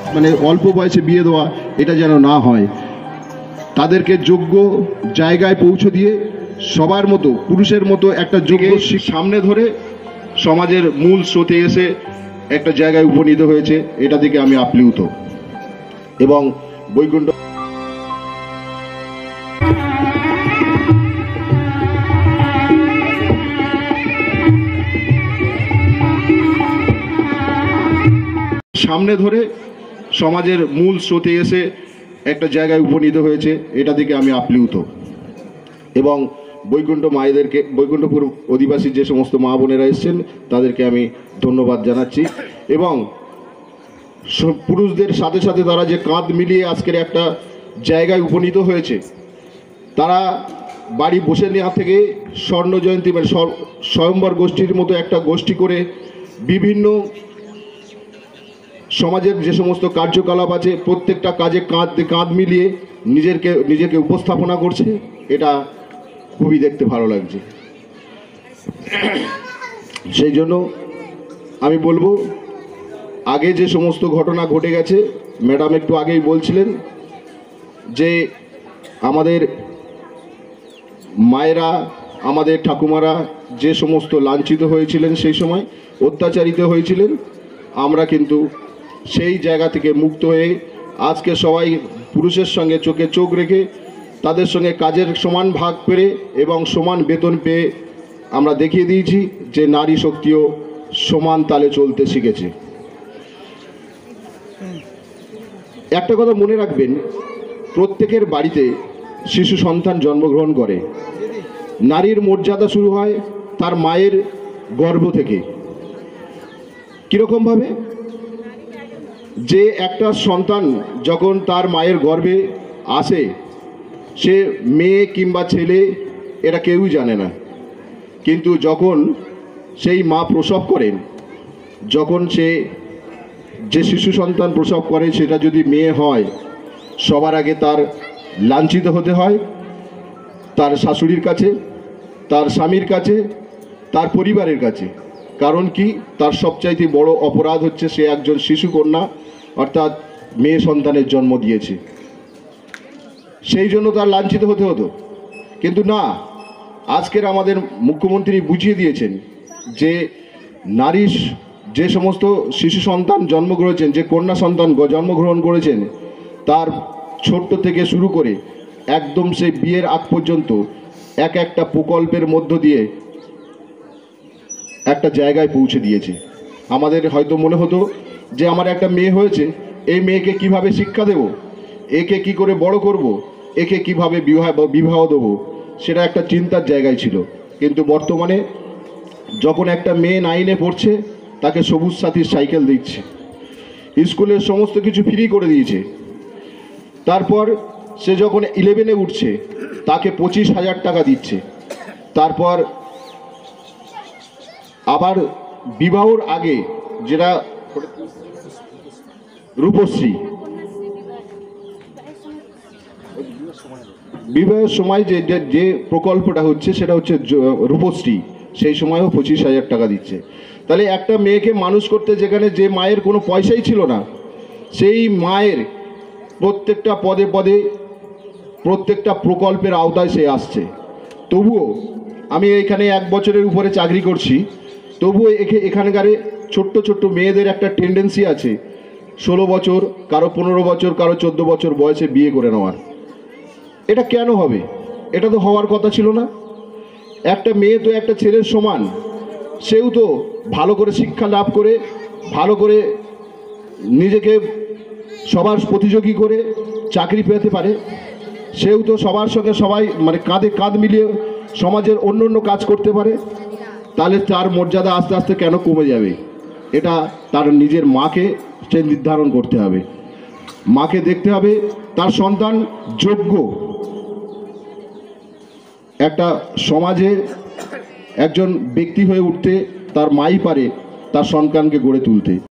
মানে অল্প বয়সে বিয়ে দেওয়া এটা যেন না হয়। তাদেরকে যোগ্য জায়গায় পৌঁছে দিয়ে সবার মতো পুরুষের মতো একটা যোগ্য সামনে ধরে সমাজের মূল স্রোতে এসে একটা জায়গায় উপনীত হয়েছে, এটা থেকে আমি আপ্লুত। এবং বৈকুণ্ঠ সামনে ধরে সমাজের মূল স্রোতে এসে একটা জায়গায় উপনীত হয়েছে, এটা থেকে আমি আপ্লুত। এবং বৈকুণ্ঠ মায়েদেরকে, বৈকুণ্ঠপুর অধিবাসী যে সমস্ত মা বোনেরা এসছেন তাদেরকে আমি ধন্যবাদ জানাচ্ছি। এবং পুরুষদের সাথে সাথে তারা যে কাঁধ মিলিয়ে আজকের একটা জায়গায় উপনীত হয়েছে, তারা বাড়ি বসে নেওয়া থেকে স্বর্ণ জয়ন্তী মানে স্বয়ম্বর গোষ্ঠীর মতো একটা গোষ্ঠী করে বিভিন্ন সমাজের যে সমস্ত কার্যকলাপ আছে প্রত্যেকটা কাজে কাঁধ মিলিয়ে নিজেকে উপস্থাপনা করছে, এটা খুবই দেখতে ভালো লাগছে। সেই জন্য আমি বলবো, আগে যে সমস্ত ঘটনা ঘটে গেছে, ম্যাডাম একটু আগেই বলছিলেন যে আমাদের মায়েরা, আমাদের ঠাকুমারা যে সমস্ত লাঞ্ছিত হয়েছিলেন, সেই সময় অত্যাচারিত হয়েছিলেন, আমরা কিন্তু সেই জায়গা থেকে মুক্ত হয়ে আজকে সবাই পুরুষের সঙ্গে চোখে চোখ রেখে তাদের সঙ্গে কাজের সমান ভাগ পেরে এবং সমান বেতন পেয়ে আমরা দেখিয়ে দিয়েছি যে নারী শক্তিও সমান তালে চলতে শিখেছে। একটা কথা মনে রাখবেন, প্রত্যেকের বাড়িতে শিশু সন্তান জন্মগ্রহণ করে। নারীর মর্যাদা শুরু হয় তার মায়ের গর্ভ থেকে। কীরকমভাবে? যে একটা সন্তান যখন তার মায়ের গর্ভে আসে, সে মেয়ে কিংবা ছেলে এটা কেউই জানে না, কিন্তু যখন সেই মা প্রসব করেন, যখন সে যে শিশু সন্তান প্রসব করে সেটা যদি মেয়ে হয়, সবার আগে তার লাঞ্ছিত হতে হয় তার শাশুড়ির কাছে, তার স্বামীর কাছে, তার পরিবারের কাছে। কারণ কি? তার সবচাইতে বড় অপরাধ হচ্ছে সে একজন শিশু কন্যা, অর্থাৎ মেয়ে সন্তানের জন্ম দিয়েছে, সেই জন্য তার লাঞ্ছিত হতে হতো। কিন্তু না, আজকের আমাদের মুখ্যমন্ত্রী বুঝিয়ে দিয়েছেন যে নারী যে সমস্ত শিশু সন্তান জন্ম করেছেন, যে কন্যা সন্তান জন্মগ্রহণ করেছেন, তার ছোট্ট থেকে শুরু করে একদম সেই বিয়ের আগ পর্যন্ত একটা প্রকল্পের মধ্য দিয়ে একটা জায়গায় পৌঁছে দিয়েছে। আমাদের হয়তো মনে হতো যে আমার একটা মেয়ে হয়েছে, এই মেয়েকে কিভাবে শিক্ষা দেব, একে কি করে বড় করব, একে কিভাবে বিবাহ দেব, সেটা একটা চিন্তার জায়গায় ছিল। কিন্তু বর্তমানে যখন একটা মেয়ে 9-এ পড়ছে, তাকে সবুজ সাথীর সাইকেল দিচ্ছে, স্কুলের সমস্ত কিছু ফ্রি করে দিয়েছে। তারপর সে যখন 11-এ উঠছে, তাকে 25,000 টাকা দিচ্ছে। তারপর আবার বিবাহর আগে যেটা রূপশ্রী, বিবাহের সময় যে প্রকল্পটা হচ্ছে সেটা হচ্ছে রূপশ্রী, সেই সময়ও 25,000 টাকা দিচ্ছে। তাহলে একটা মেয়েকে মানুষ করতে যেখানে যে মায়ের কোনো পয়সাই ছিল না, সেই মায়ের প্রত্যেকটা পদে পদে প্রত্যেকটা প্রকল্পের আওতায় সে আসছে। তবুও আমি এখানে 1 বছরের উপরে চাকরি করছি, তবুও এখানকার ছোট্ট ছোট্ট মেয়েদের একটা টেন্ডেন্সি আছে 16 বছর, কারো 15 বছর, কারো 14 বছর বয়সে বিয়ে করে নেওয়ার। এটা কেন হবে? এটা তো হওয়ার কথা ছিল না। একটা মেয়ে তো একটা ছেলের সমান, সেও তো ভালো করে শিক্ষা লাভ করে, ভালো করে নিজেকে সবার প্রতিযোগী করে চাকরি পেতে পারে। সেও তো সবার সঙ্গে সবাই মানে কাঁধে কাঁধ মিলিয়ে সমাজের অন্য অন্য কাজ করতে পারে। তাহলে তার মর্যাদা আস্তে আস্তে কেন কমে যাবে? এটা তার নিজের মাকে সে নির্ধারণ করতে হবে। মাকে দেখতে হবে তার সন্তান যোগ্য একটা সমাজে একজন ব্যক্তি হয়ে উঠতে, তার মাই পারে তার সন্তানকে গড়ে তুলতে।